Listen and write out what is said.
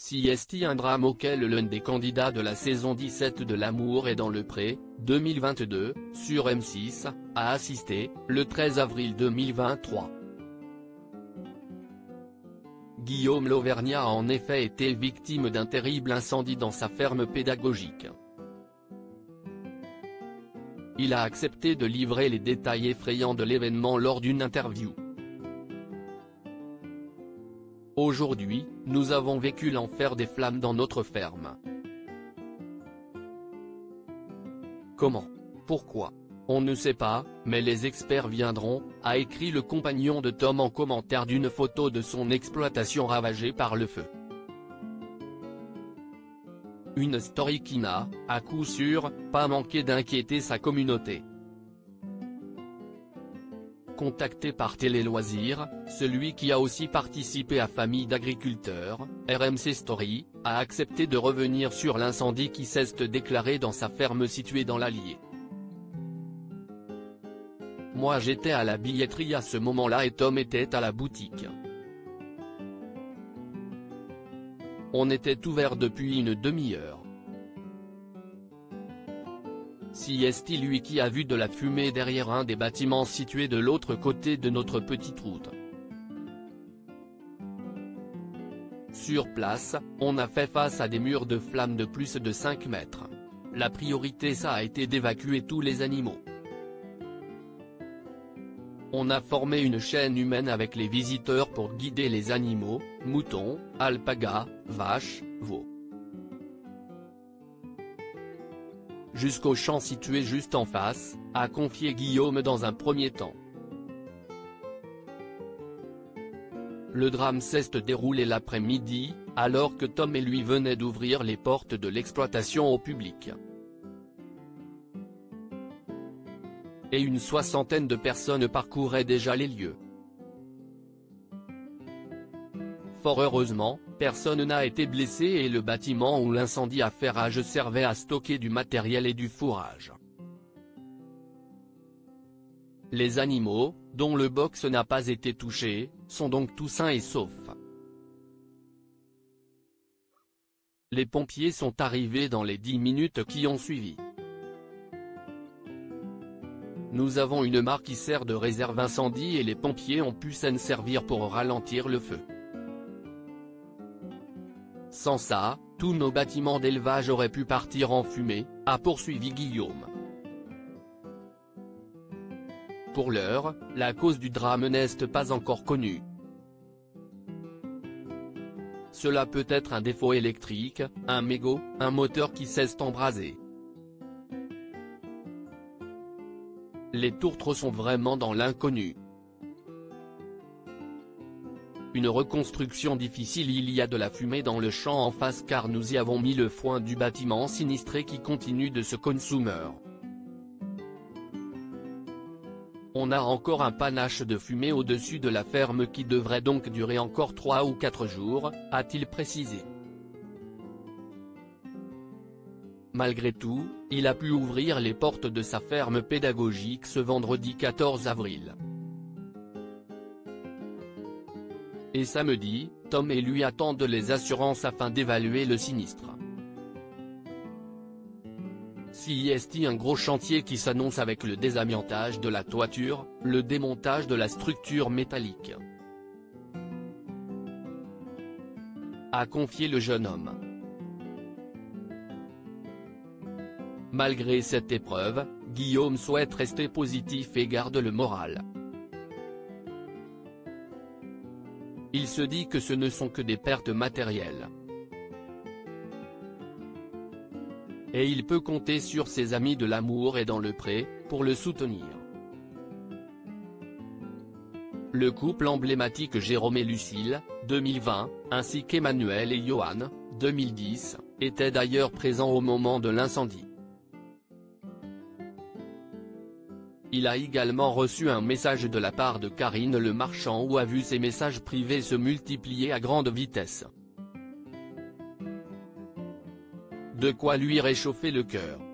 CST, un drame auquel l'un des candidats de la saison 17 de L'amour est dans le pré, 2022, sur M6, a assisté, le 13 avril 2023. Guillaume Lauvergnat a en effet été victime d'un terrible incendie dans sa ferme pédagogique. Il a accepté de livrer les détails effrayants de l'événement lors d'une interview. Aujourd'hui, nous avons vécu l'enfer des flammes dans notre ferme. Comment? Pourquoi? On ne sait pas, mais les experts viendront, a écrit le compagnon de Tom en commentaire d'une photo de son exploitation ravagée par le feu. Une story qui n'a, à coup sûr, pas manqué d'inquiéter sa communauté. Contacté par Télé Loisirs, celui qui a aussi participé à Famille d'agriculteurs, RMC Story, a accepté de revenir sur l'incendie qui s'est déclaré dans sa ferme située dans l'Allier. Moi j'étais à la billetterie à ce moment-là et Tom était à la boutique. On était ouvert depuis une demi-heure. CST, lui qui a vu de la fumée derrière un des bâtiments situés de l'autre côté de notre petite route. Sur place, on a fait face à des murs de flammes de plus de 5 mètres. La priorité ça a été d'évacuer tous les animaux. On a formé une chaîne humaine avec les visiteurs pour guider les animaux, moutons, alpagas, vaches, veaux. Jusqu'au champ situé juste en face, a confié Guillaume dans un premier temps. Le drame s'est déroulé l'après-midi, alors que Tom et lui venaient d'ouvrir les portes de l'exploitation au public. Et une soixantaine de personnes parcouraient déjà les lieux. Fort heureusement, personne n'a été blessé et le bâtiment où l'incendie a fait rage servait à stocker du matériel et du fourrage. Les animaux, dont le box n'a pas été touché, sont donc tous sains et saufs. Les pompiers sont arrivés dans les 10 minutes qui ont suivi. Nous avons une mare qui sert de réserve incendie et les pompiers ont pu s'en servir pour ralentir le feu. Sans ça, tous nos bâtiments d'élevage auraient pu partir en fumée, a poursuivi Guillaume. Pour l'heure, la cause du drame n'est pas encore connue. Cela peut être un défaut électrique, un mégot, un moteur qui s'est embrasé. Les tourtereaux sont vraiment dans l'inconnu. Une reconstruction difficile. Il y a de la fumée dans le champ en face car nous y avons mis le foin du bâtiment sinistré qui continue de se consumer. On a encore un panache de fumée au-dessus de la ferme qui devrait donc durer encore 3 ou 4 jours, a-t-il précisé. Malgré tout, il a pu ouvrir les portes de sa ferme pédagogique ce vendredi 14 avril. Et samedi, Tom et lui attendent les assurances afin d'évaluer le sinistre. CST, un gros chantier qui s'annonce avec le désamiantage de la toiture, le démontage de la structure métallique, a confié le jeune homme. Malgré cette épreuve, Guillaume souhaite rester positif et garde le moral. Il se dit que ce ne sont que des pertes matérielles. Et il peut compter sur ses amis de L'amour et dans le pré, pour le soutenir. Le couple emblématique Jérôme et Lucille, 2020, ainsi qu'Emmanuel et Johan, 2010, étaient d'ailleurs présents au moment de l'incendie. Il a également reçu un message de la part de Karine Le Marchand où a vu ses messages privés se multiplier à grande vitesse. De quoi lui réchauffer le cœur.